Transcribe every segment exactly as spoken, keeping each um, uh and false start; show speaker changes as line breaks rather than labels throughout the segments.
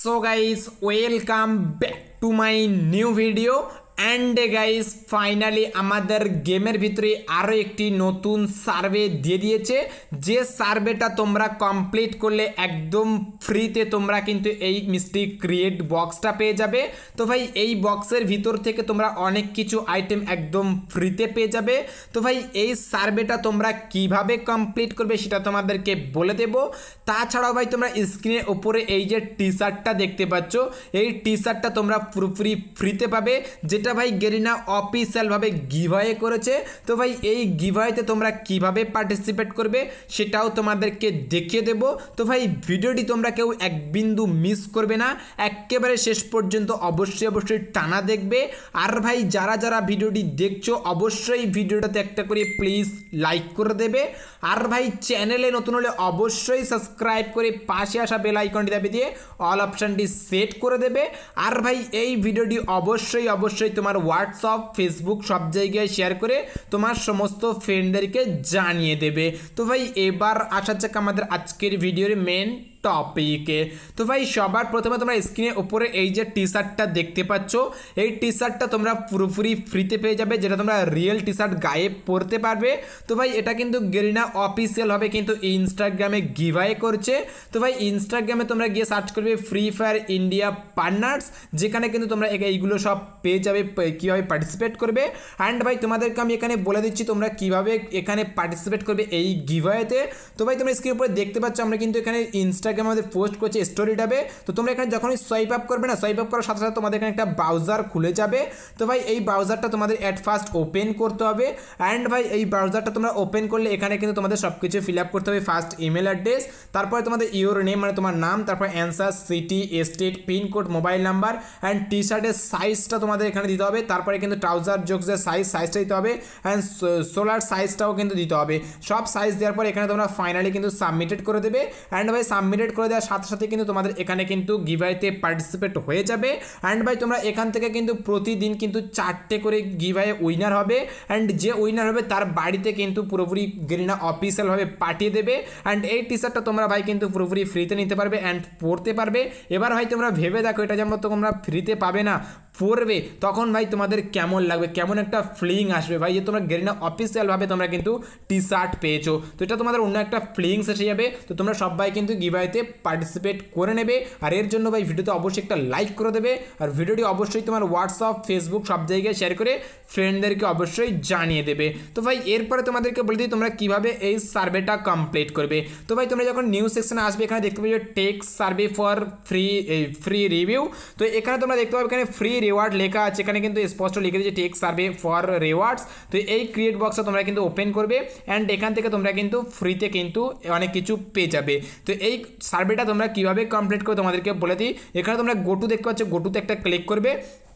So guys, welcome back to my new video and guys finally আমাদের গেমের ভিতরে আরো একটি নতুন সার্ভে দিয়ে দিয়েছে যে সার্ভেটা তোমরা কমপ্লিট করলে একদম ফ্রিতে তোমরা কিন্তু এই মিস্টিক ক্রিয়েট বক্সটা পেয়ে যাবে। তো ভাই এই বক্সের ভিতর থেকে তোমরা অনেক কিছু আইটেম একদম ফ্রিতে পেয়ে যাবে। তো ভাই এই সার্ভেটা তোমরা কিভাবে কমপ্লিট করবে সেটা তোমাদেরকে বলে দেব। তাছাড়াও ভাই তোমরা স্ক্রিনের উপরে এই যে টি শার্টটা দেখতে পাচ্ছ, এই টি শার্টটা তোমরা পুরোপুরি ফ্রিতে পাবে, যেটা ভাই গেরিনা অফিসিয়াল ভাবে গিভঅ্যাওয়ে করেছে। তো ভাই এই গিভঅ্যাওয়েতে তোমরা কিভাবে পার্টিসিপেট করবে সেটাও তোমাদেরকে দেখিয়ে দেব। তো ভাই ভিডিওটি তোমরা কেউ এক বিন্দু মিস করবে না, একেবারে শেষ পর্যন্ত অবশ্যই অবশ্যই টানা দেখবে। আর ভাই যারা যারা ভিডিওটি দেখছো অবশ্যই ভিডিওটাতে একটা করে প্লিজ লাইক করে দেবে। আর ভাই চ্যানেলে নতুন হলে অবশ্যই সাবস্ক্রাইব করে পাশে আসা বেল আইকনটি দাবি দিয়ে অল অপশনটি সেট করে দেবে। আর ভাই এই ভিডিওটি অবশ্যই অবশ্যই তোমার হোয়াটসঅ্যাপ ফেসবুক সব জায়গায় শেয়ার করে তোমার সমস্ত ফ্রেন্ডদেরকে জানিয়ে দেবে। তো ভাই এবার আসা যাক আমাদের আজকের ভিডিওর মেন টপিকে। তো ভাই সবার প্রথমে তোমরা স্ক্রিনের উপরে এই যে টি শার্টটা দেখতে পাচ্ছ, এই টি শার্টটা তোমরা পুরোপুরি ফ্রিতে পেয়ে যাবে, যেটা তোমরা রিয়েল টি শার্ট গায়ে পরতে পারবে। তো ভাই এটা কিন্তু গেরিনা অফিসিয়াল হবে কিন্তু ইনস্টাগ্রামে গিভঅ্যাওয়ে করছে। তো ভাই ইনস্টাগ্রামে তোমরা গিয়ে সার্চ করবে ফ্রি ফায়ার ইন্ডিয়া পার্টনার্স, যেখানে কিন্তু তোমরা এইগুলো সব পেয়ে যাবে কীভাবে পার্টিসিপেট করবে। অ্যান্ড ভাই তোমাদেরকে আমি এখানে বলে দিচ্ছি তোমরা কীভাবে এখানে পার্টিসিপেট করবে এই গিভঅ্যাওয়েতে। তো ভাই তোমরা স্ক্রিনের উপরে দেখতে পাচ্ছ আমরা কিন্তু এখানে ইনস্টা আমাদের পোস্ট করছে স্টোরি ট্যাবে। তো তোমরা এখানে যখনই সোয়াইপ আপ করবে না, সোয়াইপ আপ করার সাথে সাথে তোমাদের এখানে একটা ব্রাউজার খুলে যাবে। তো ভাই এই ব্রাউজারটা তোমাদের অ্যাট ফার্স্ট ওপেন করতে হবে। অ্যান্ড ভাই এই ব্রাউজারটা তোমরা ওপেন করলে এখানে কিন্তু তোমাদের সব কিছু ফিল আপ করতে হবে। ফার্স্ট ইমেল অ্যাড্রেস, তারপরে তোমাদের ইওর নেম মানে তোমার নাম, তারপর answer, city, state, pincode, mobile number and T শার্টের সাইজটা তোমাদের এখানে দিতে হবে। তারপরে কিন্তু ট্রাউজার জোকসের সাইজ সাইজটা দিতে হবে অ্যান্ড সোলার সাইজটাও কিন্তু দিতে হবে। সব সাইজ দেওয়ার পর এখানে তোমরা ফাইনালি কিন্তু সাবমিটেড করে দেবে। অ্যান্ড ভাই সাবমিটেড করে দেওয়ার সাথে সাথে কিন্তু তোমাদের এখানে কিন্তু গিভঅ্যাওয়েতে পার্টিসিপেট হয়ে যাবে। অ্যান্ড ভাই তোমরা এখান থেকে কিন্তু প্রতিদিন কিন্তু চারটে করে গিভঅ্যাওয়ে উইনার হবে। অ্যান্ড যে উইনার হবে তার বাড়িতে কিন্তু পুরোপুরি গেরিনা অফিসিয়ালভাবে পাঠিয়ে দেবে। অ্যান্ড এই টি শার্টটা তোমরা ভাই কিন্তু পুরোপুরি ফ্রিতে নিতে পারবে অ্যান্ড পরতে পারবে। এবার ভাই তোমরা ভেবে দেখো এটা যেমন তোমরা ফ্রিতে পাবে না, পরবে তখন ভাই তোমাদের কেমন লাগবে, কেমন একটা ফিলিং আসবে ভাই যে তোমরা গেরিনা অফিসিয়ালভাবে তোমরা কিন্তু টি শার্ট পেয়েছো। তো এটা তোমাদের অন্য একটা ফিলিংস এসে যাবে। তো তোমরা সবাই কিন্তু গিভঅ্যাওয়েতে পার্টিসিপেট করে নেবে। আর এর জন্য ভাই ভিডিওতে অবশ্যই একটা লাইক করে দেবে। আর ভিডিওটি অবশ্যই তোমার হোয়াটসঅ্যাপ ফেসবুক সব জায়গায় শেয়ার করে ফ্রেন্ডদেরকে অবশ্যই জানিয়ে দেবে। তো ভাই এরপরে তোমাদেরকে বলে দিই তোমরা কীভাবে এই সার্ভেটা কমপ্লিট করবে। তো ভাই তোমরা যখন নিউজ সেকশনে আসবে এখানে দেখতে পাবে take survey for free free review. তো এখানে তোমরা দেখতে পাবে এখানে ফ্রি রিওয়ার্ড লেখা আছে, এখানে কিন্তু স্পষ্ট লিখে দিয়েছে টেক সার্ভে ফর রিওয়ার্ডস। তো এই ক্রিয়েট বক্সটা তোমরা কিন্তু ওপেন করবে অ্যান্ড এখান থেকে তোমরা কিন্তু ফ্রিতে কিন্তু অনেক কিছু পেয়ে যাবে। তো এই সার্ভেটা তোমরা কীভাবে কমপ্লিট করে তোমাদেরকে বলে দিই। এখানে তোমরা গোটু দেখতে পাচ্ছ, গোটুতে একটা ক্লিক করবে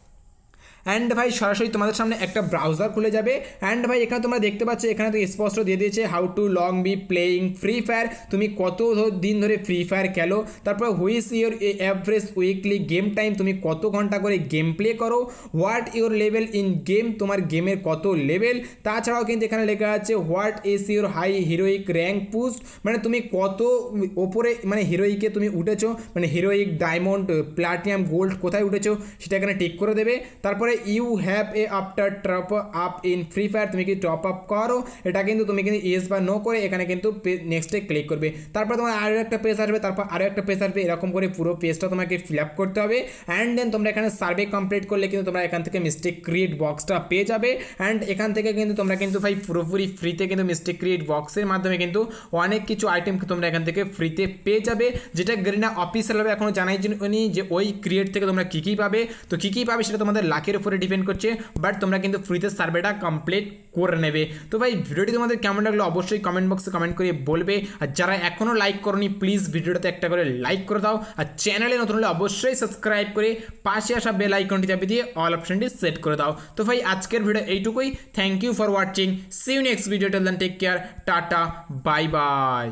অ্যান্ড ভাই সরাসরি তোমাদের সামনে একটা ব্রাউজার খুলে যাবে। অ্যান্ড ভাই এখানে তোমরা দেখতে পাচ্ছ এখানে তো স্পষ্ট দিয়ে দিয়েছে how to long be playing free fire, তুমি কত দিন ধরে ফ্রি ফায়ার খেলো, তারপর what's your average weekly game time, তুমি কত ঘন্টা করে গেম প্লে করো, what your level in game, তোমার গেমের কত লেভেল। তাছাড়াও কিন্তু এখানে লেখা আছে what is your high heroic rank push, মানে তুমি কত ওপরে মানে হিরোইকে তুমি উঠেছো, মানে হিরোইক ডায়মন্ড প্লাটিনাম গোল্ড কোথায় উঠেছো সেটা এখানে টিক করে দেবে। তারপরে you have a after top up in free fire, তুমি কি টপ আপ করো, এটা কিন্তু তুমি কিন্তু ইয়েস বা নো করে এখানে কিন্তু নেক্সটে ক্লিক করবে। তারপর তোমার আরও একটা পেজ আসবে, তারপর আরও একটা পেজ আসবে, এরকম করে পুরো পেজটা তোমাকে ফিল আপ করতে হবে। অ্যান্ড দেন তোমরা এখানে সার্ভে কমপ্লিট করলে কিন্তু তোমরা এখান থেকে মিস্টেক ক্রিয়েট বক্সটা পেয়ে যাবে। অ্যান্ড এখান থেকে কিন্তু তোমরা কিন্তু ভাই পুরোপুরি ফ্রিতে কিন্তু মিস্টেক ক্রিয়েট বক্সের মাধ্যমে কিন্তু অনেক কিছু আইটেম তোমরা এখান থেকে ফ্রিতে পেয়ে যাবে, যেটা গেরিনা অফিসিয়ালভাবে এখনও জানাই নি যে ওই ক্রিয়েট থেকে তোমরা কী কী পাবে। তো কী কী পাবে সেটা তোমাদের লাখের উপরে ডিপেন্ড করছে, বাট তোমরা কিন্তু ফ্রিতে সার্ভেটা কমপ্লিট করে নেবে। তো ভাই ভিডিওটি তোমাদের কেমন লাগলো অবশ্যই কমেন্ট বক্সে কমেন্ট করে বলবে। আর যারা এখনও লাইক করোনি প্লিজ ভিডিওটাতে একটা করে লাইক করে দাও। আর চ্যানেলে নতুন হলে অবশ্যই সাবস্ক্রাইব করে পাশে আসা বেল আইকনটি চাপিয়ে দিয়ে অল অপশনটি সেট করে দাও। তো ভাই আজকের ভিডিও এইটুকুই। Thank you for watching, see you next video, till then take care, tata, bye by.